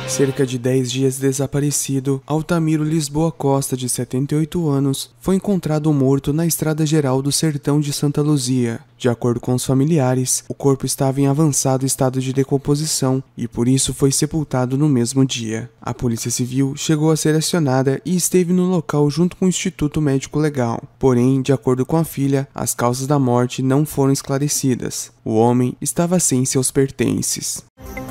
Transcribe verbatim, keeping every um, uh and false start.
Cerca de dez dias desaparecido, Altamiro Lisboa Costa, de setenta e oito anos, foi encontrado morto na Estrada Geral do Sertão de Santa Luzia. De acordo com os familiares, o corpo estava em avançado estado de decomposição e por isso foi sepultado no mesmo dia. A Polícia Civil chegou a ser acionada e esteve no local junto com o Instituto Médico Legal. Porém, de acordo com a filha, as causas da morte não foram esclarecidas. O homem estava sem seus pertences.